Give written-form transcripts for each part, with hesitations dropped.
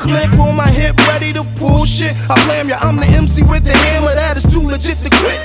clip on my hip, ready to pull shit. I blame ya, I'm the MC with the hammer that is too legit to quit.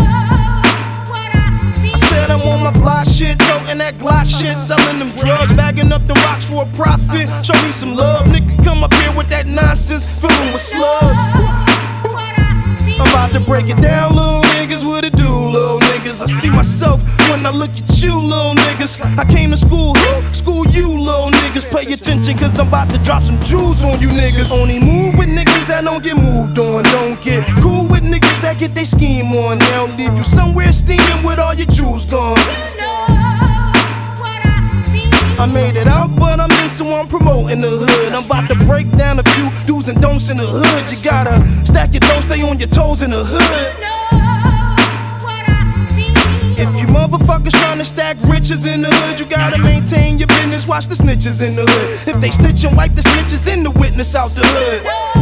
I said I'm on my block shit, toting that Glock shit, selling them drugs, bagging up the rocks for a profit. Show me some love, nigga, come up here with that nonsense, filling with slugs. I'm about to break it down, little niggas, what it do, little niggas. I see myself when I look at you, little niggas. I came to school, school you, little niggas. Pay attention, cause I'm about to drop some jewels on you niggas. Only move with niggas that don't get moved on. Don't get cool with niggas that get their scheme on. They'll leave you somewhere steaming with all your jewels gone. I made it out, but I'm in, so I'm promoting the hood. I'm about to break down a few do's and don'ts in the hood. You gotta stack your dough, stay on your toes in the hood. If you motherfuckers tryna stack riches in the hood, you gotta maintain your business, watch the snitches in the hood. If they snitch and wipe the snitches in the witness out the hood.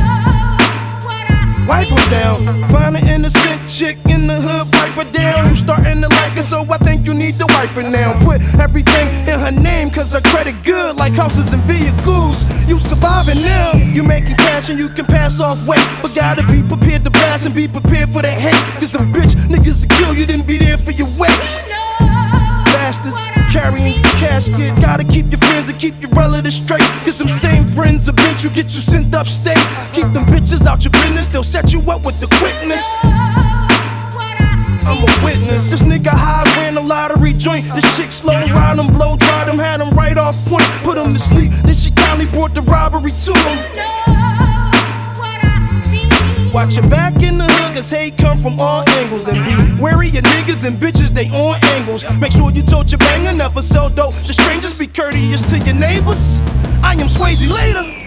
Wipe her down, find an innocent chick in the hood, wipe her down. You starting to like her, so I think you need to wipe her now. Put everything in her name, cause her credit good, like houses and vehicles. You surviving now, you making cash and you can pass off weight, but gotta be prepared to blast and be prepared for the hate. Cause them bitch niggas will kill you, didn't be there for your weight. Bastards carrying your casket, gotta keep your friends and keep your relatives straight. Cause them same friends will bitch you, get you sent upstate. Keep them bitches out your business, they'll set you up with the quickness. I'm a witness, this nigga high ran a lottery joint. This chick slow ride him, blow dried him, had him right off point, put him to sleep. Then she kindly brought the robbery to him. Watch your back in the hood, cause hate come from all angles. And be wary of niggas and bitches, they on angles. Make sure you told your banger, never sell dope to strangers. Be courteous to your neighbors. I am Swayze later.